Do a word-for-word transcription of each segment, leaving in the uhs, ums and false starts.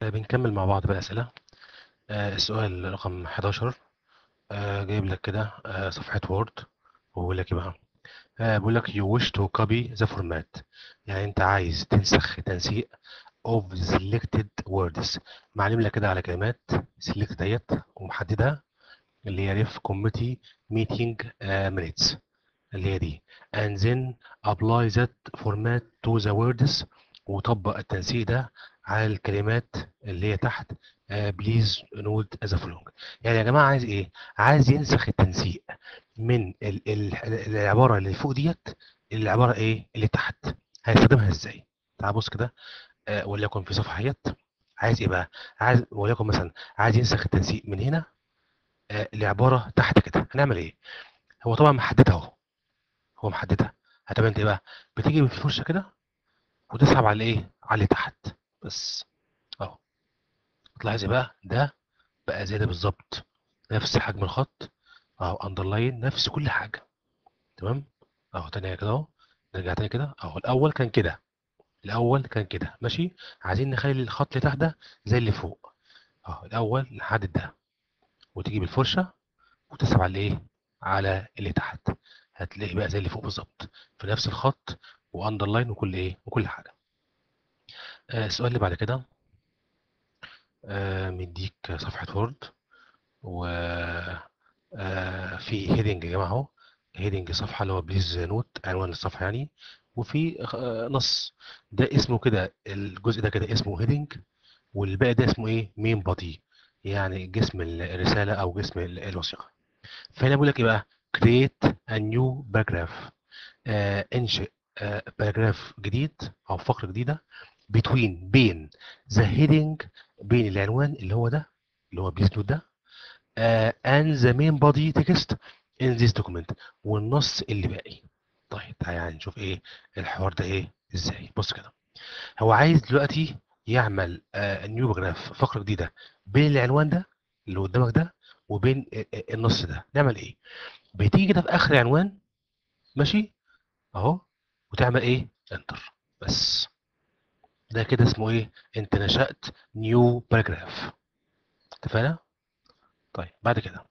آه، بنكمل مع بعض بقى أسئلة. آه، السؤال رقم حداشر. آه، جايب لك كده آه، صفحة وورد، وبيقول لك إيه بقى؟ آه، بيقول لك you wish to copy the format، يعني أنت عايز تنسخ تنسيق of selected words. معلم لك كده على كلمات select ديت ومحددها، اللي هي ref committee meeting آه، minutes، اللي هي دي. and then apply that format to the words، وطبق التنسيق ده على الكلمات اللي هي تحت. آه please note as following. يعني يا جماعة عايز ايه؟ عايز ينسخ التنسيق من ال ال العبارة اللي فوق ديت العبارة ايه اللي تحت. هيستخدمها ازاي؟ تعال بص كده. آه وليكن في صفحة ديت عايز ايه بقى؟ عايز وليكن مثلا عايز ينسخ التنسيق من هنا آه لعبارة تحت كده. هنعمل ايه؟ هو طبعا محددها اهو، هو محددها. هتعمل انت ايه بقى؟ بتيجي بالفرشه كده وتسحب على ايه؟ على اللي تحت بس اهو. تلاحظي بقى ده بقى زي ده بالظبط، نفس حجم الخط اهو، اندرلاين نفس كل حاجه. تمام اهو. تاني كده اهو، نرجع تاني كده اهو. الاول كان كده، الاول كان كده ماشي. عايزين نخلي الخط اللي تحت ده زي اللي فوق اهو. الاول نحدد ده وتيجي بالفرشه وتسحب على ايه؟ على اللي تحت. هتلاقي بقى زي اللي فوق بالظبط، في نفس الخط واندرلاين وكل ايه وكل حاجه. آه، السؤال اللي بعد كده. آه، مديك صفحة وورد، و آه، في هيدنج يا جماعة اهو. هيدنج صفحة اللي هو بليز نوت، عنوان الصفحة يعني. وفي آه، نص. ده اسمه كده، الجزء ده كده اسمه هيدنج، والباقي ده اسمه ايه؟ مين بادي، يعني جسم الرسالة او جسم ال- الوثيقة. فهنا بيقول لك ايه بقى؟ create a new paragraph. آه، انشئ آه، باراجراف جديد او فقرة جديدة between بين the heading، بين العنوان اللي هو ده اللي هو بليز نوت ده، آه، and the main body text in this document، والنص اللي باقي. طيب تعالى نشوف ايه الحوار ده ايه ازاي. بص كده، هو عايز دلوقتي يعمل نيو باراجراف، فقرة جديدة بين العنوان ده اللي قدامك ده وبين آه، آه، النص ده. نعمل ايه؟ بتيجي كده في اخر عنوان ماشي اهو، وتعمل ايه؟ انتر بس. ده كده اسمه ايه؟ انت نشأت نيو باراجراف. اتفقنا؟ طيب بعد كده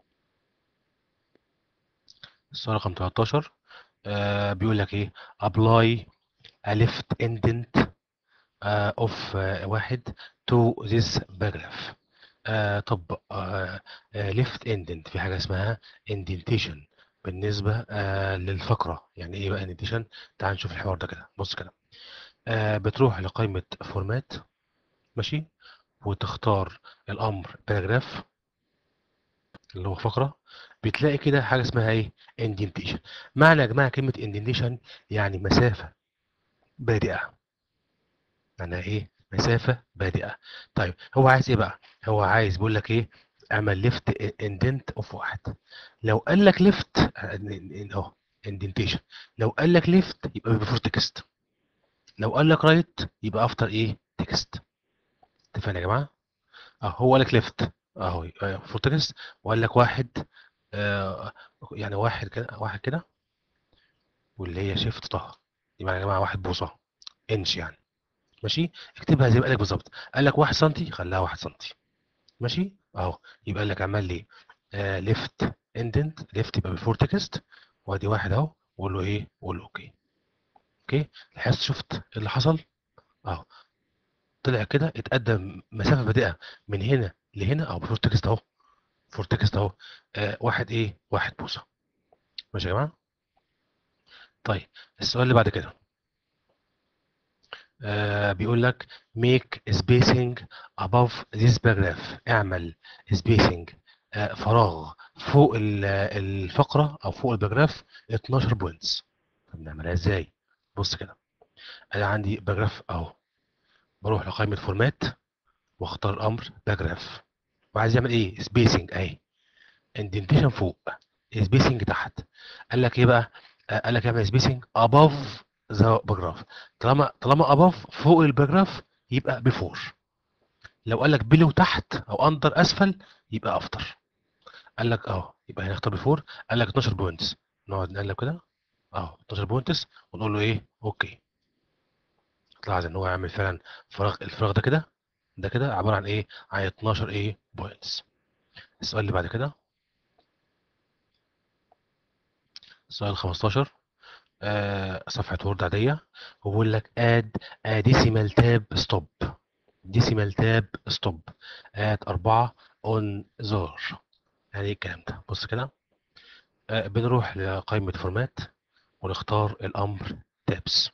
السؤال رقم تلتاشر. آه بيقول لك ايه؟ apply a left indent آه of آه واحد to this paragraph. آه طب آه آه left indent، في حاجة اسمها indentation بالنسبة آه للفقرة. يعني ايه بقى indentation؟ تعال نشوف الحوار ده كده. بص كده، آه بتروح لقائمة فورمات ماشي، وتختار الامر باراجراف اللي هو فقره. بتلاقي كده حاجه اسمها ايه؟ اندنتيشن. معنى يا جماعه كلمه اندنتيشن يعني مسافه بادئه. معناها ايه؟ مسافه بادئه. طيب هو عايز ايه بقى؟ هو عايز بيقول لك ايه؟ اعمل ليفت اندنت اوف واحد. لو قال لك ليفت اهو اندنتيشن، لو قال لك ليفت يبقى بيفور تكست، لو قال لك رايت يبقى افتر ايه؟ تكست. اتفقنا يا جماعه؟ اه هو قال لك ليفت اهو فور تكست، وقال لك واحد آه يعني واحد كده، واحد كده، واللي هي شيفت طه، يبقى يا جماعه واحد بوصه انش يعني. ماشي، اكتبها زي ما قال لك بالظبط. قال لك واحد سنتي خليها واحد سنتي ماشي اهو. يبقى قال لك عمل لي آه ليفت اندنت، ليفت يبقى بفور تكست، وادي واحد اهو، وقول له ايه؟ قول له اوكي. اوكي، لاحظت شفت إيه اللي حصل اهو؟ طلع كده اتقدم مسافه بادئه من هنا لهنا اهو بفور تكست اهو. فور تكست اهو. آه واحد ايه؟ واحد بوصه. ماشي يا جماعه؟ طيب السؤال اللي بعد كده. آه بيقول لك make spacing above this paragraph. اعمل spacing آه فراغ فوق ال- الفقرة أو فوق الباراجراف اتناشر بوينتس. طب نعملها ازاي؟ بص كده، أنا عندي باراجراف أهو، بروح لقائمة فورمات واختار الأمر باراجراف، وعايز يعمل إيه؟ spacing أهي، indentation فوق، spacing تحت. قال لك إيه بقى؟ آه قال لك اعمل spacing above the paragraph. طالما طالما above فوق الباراجراف يبقى before. لو قال لك بلو تحت او اندر اسفل يبقى افتر. قال لك اه يبقى هنختار بيفور. قال لك اتناشر بوينتس، نقعد نقلب كده اه اتناشر بوينتس ونقول له ايه؟ اوكي. تلاحظ ان هو يعمل فعلا فراغ، الفراغ ده كده ده كده عباره عن ايه؟ عن اتناشر ايه بوينتس. السؤال اللي بعد كده سؤال خمستاشر، آه صفحه وورد عاديه، وبيقول لك اد ديسيمال تاب ستوب. ديسيمال تاب ستوب ات أربعة اون زور. يعني ايه الكلام ده؟ بص كده، آه بنروح لقائمه فورمات ونختار الامر تابس.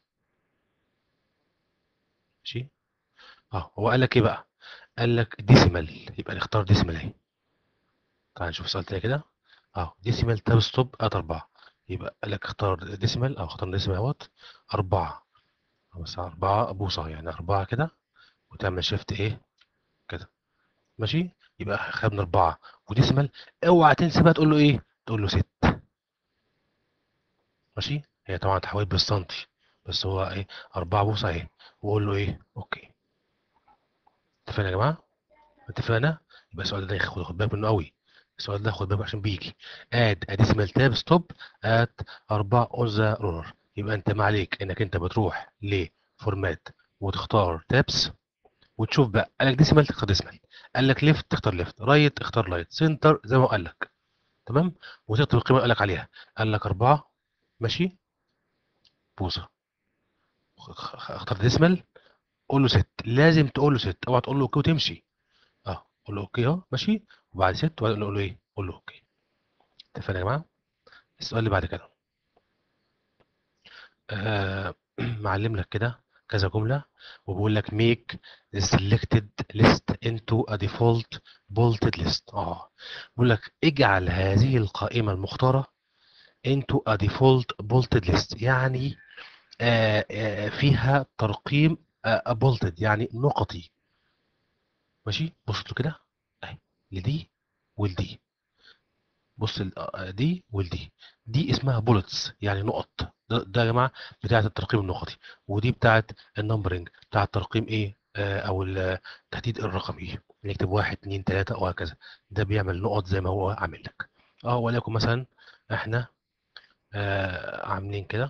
ماشي. اه هو قال لك ايه بقى؟ قال لك ديسيمال، يبقى نختار ديسيمال اهي. تعال نشوف سؤال تاني كده. اه ديسيمال تاب ستوب ات أربعة، يبقى قال لك اختار ديسيمال، او اختار ديسيمال اهوت أربعة. بس أربعة بوصة يعني أربعة كده، وتعمل شيفت ايه كده. ماشي. يبقى خدنا أربعة وديسيمال. اوعى تنسى بقى تقول له ايه؟ تقول له ست. ماشي. هي طبعا تحويل بالسنتي، بس هو ايه؟ أربعة بوصة اهي. وقول له ايه؟ اوكي. اتفقنا يا جماعة؟ اتفقنا. يبقى السؤال ده خد خد بالك منه قوي. السؤال ده خد بالك عشان بيجي اد اديسيمال تاب ستوب ات أربعة اون ذا رولر. يبقى انت ما عليك انك انت بتروح لفورمات وتختار تابس، وتشوف بقى قال لك ديسيمال تختار ديسيمال، قال لك ليفت تختار ليفت، رايت اختار رايت، سنتر زي ما هو قال لك. تمام. وتكتب القيمه اللي قال لك عليها. قال لك أربعة ماشي بوصه، خ- خ- اختار ديسيمال، قول له ست. لازم تقول له ست، اوعى تقول له اوكي وتمشي. اه قول له اوكي اهو ماشي، وبعد ست وبعدين نقول له ايه؟ قول له اوكي. اتفقنا يا جماعه؟ السؤال اللي بعد كده، آه معلم لك كده كذا جمله، وبيقول لك make the selected list into a default bolted list. اه بيقول لك اجعل هذه القائمه المختاره into a default bolted list، يعني آه آه فيها ترقيم آه bolted يعني نقطي. ماشي. بص له كده اهي، لدي ولدي. بص ال- آه، دي والدي، دي اسمها بولتس يعني نقط. ده, ده يا جماعه بتاعه الترقيم النقطي، ودي بتاعه النمبرنج بتاع الترقيم ايه، آه او التحديد الرقمي. نكتب واحد اتنين تلاته وهكذا. ده بيعمل نقط زي ما هو عامل لك. اه وليكن مثلا احنا آه عاملين كده،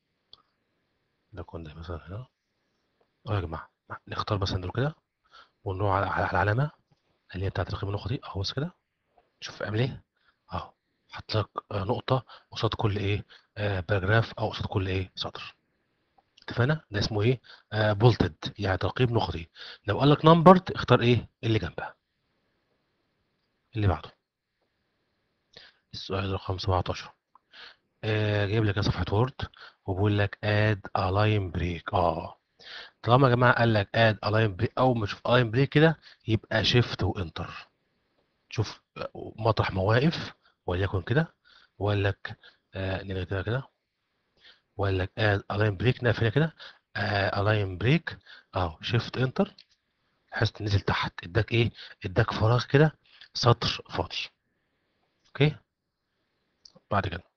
ده كنا مثلا هنا. اه يا جماعه نختار مثلا دول كده، ونروح على على العلامه اللي هي بتاعه الترقيم النقطي اهو. بص كده، شوف اعمل ايه اهو. حط لك آه، نقطة قصاد كل ايه؟ آه باراجراف، او قصاد كل ايه؟ سطر. اتفقنا؟ ده اسمه ايه؟ آه بولتد يعني ترقيم نقطي. لو قال لك نمبرد اختار ايه اللي جنبها. اللي بعده السؤال رقم سبعتاشر، آه جايب لك صفحة وورد، وبيقول لك اد الاين بريك. اه طالما يا جماعة قال لك اد الاين بريك، اول ما تشوف الاين بريك كده يبقى شيفت وانتر. شوف آه، مطرح ما واقف، وليكن كده، وقال لك آه نيجي كده كده، وقال لك اد الاين بريك، نقف هنا كده، الاين بريك اهو، شيفت انتر. حس نزل تحت اداك ايه؟ اداك فراغ كده، سطر فاضي. اوكي. بعد كده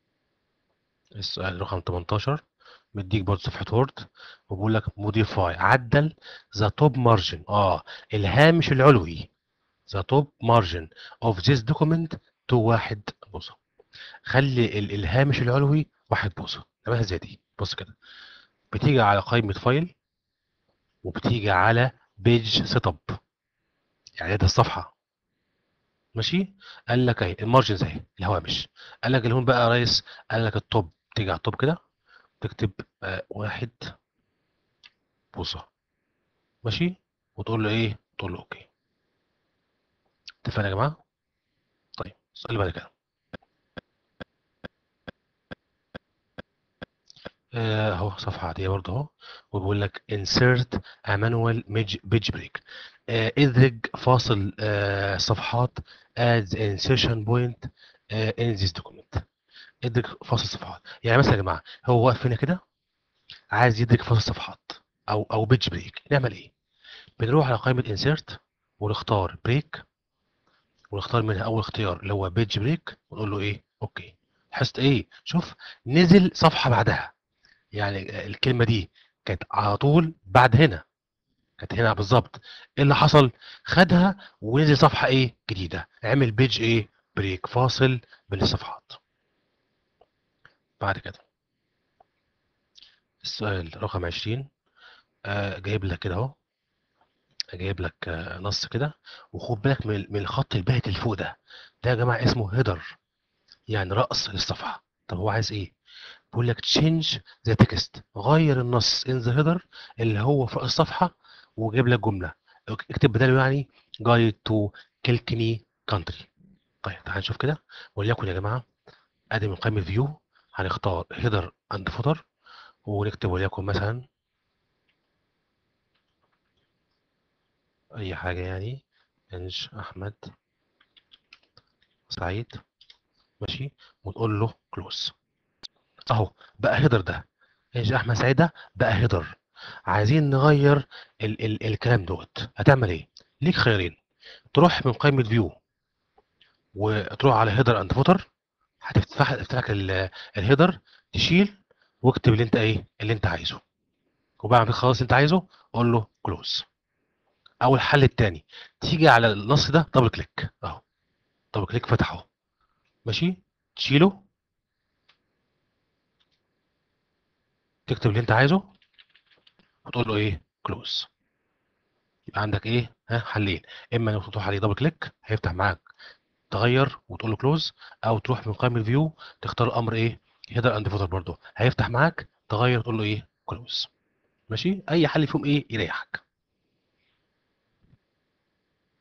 السؤال رقم تمنتاشر، مديك برضه صفحة وورد، وبيقول لك موديفاي عدل ذا توب مارجن. اه الهامش العلوي، ذا توب مارجن اوف ذيس دوكيمنت تو واحد بوصة. خلي ال- الهامش العلوي واحد بوصة. تمام زي دي. بص كده، بتيجي على قائمة فايل، وبتيجي على بيج سيت اب، يعني ده الصفحة. ماشي. قال لك اهي المارجنز اهي الهوامش. قال لك الهون بقى يا ريس، قال لك التوب، تيجي على التوب كده، تكتب آه واحد بوصة. ماشي. وتقول له ايه؟ تقول له اوكي. اتفقنا يا جماعة؟ طيب السؤال اللي بعد كده، آه، اهو صفحة عادية برضه اهو، وبيقول لك insert a manual page page break. آه، ادرج فاصل آه، صفحات at the insertion point آه، in this document. ادرج فاصل صفحات. يعني مثلا يا جماعة هو واقف هنا كده، عايز يدرك فاصل صفحات او او بيج بريك. نعمل ايه؟ بنروح على قائمه انسيرت، ونختار بريك، ونختار منها اول اختيار اللي هو بيج بريك، ونقول له ايه؟ اوكي. لاحظت ايه؟ شوف، نزل صفحه بعدها. يعني الكلمه دي كانت على طول بعد هنا، كانت هنا بالظبط. ايه اللي حصل؟ خدها ونزل صفحه ايه جديده، عمل بيج ايه؟ بريك، فاصل بين الصفحات. بعد كده السؤال رقم عشرين، آه جايب لك كده اهو، جايب لك آه، نص كده، وخد بالك من من الخط الباهت اللي فوق ده. ده يا جماعه اسمه هيدر، يعني رأس للصفحه. طب هو عايز ايه؟ بيقول لك change the text، غير النص in the header اللي هو فوق الصفحه، وجايب لك جمله اكتب بداله يعني guide to Kilkenny country. طيب تعال نشوف كده. وليكن يا جماعه ادي من قائمه فيو هنختار header and footer، ونكتب وليكن مثلا اي حاجه يعني انج احمد سعيد، ماشي، وتقول له كلوز. اهو بقى هيدر ده، انج احمد سعيد ده بقى هيدر. عايزين نغير ال ال الكلام دوت، هتعمل ايه؟ ليك خيارين. تروح من قائمه فيو وتروح على هيدر اند فوتر، هتفتح تفتح لك الهيدر، تشيل واكتب اللي انت ايه اللي انت عايزه، وبعد ما خلاص انت عايزه قول له كلوز. او الحل التاني، تيجي على النص ده دبل كليك اهو، دبل كليك فتحه، ماشي، تشيله، تكتب اللي انت عايزه وتقول له ايه كلوز. يبقى عندك ايه ها حلين، اما انك تروح عليه دبل كليك هيفتح معاك تغير وتقول له كلوز، او تروح من قائمه الفيو تختار الامر ايه هيدر اند فوتر برضه هيفتح معاك تغير تقول له ايه كلوز. ماشي، اي حل فيهم ايه يريحك.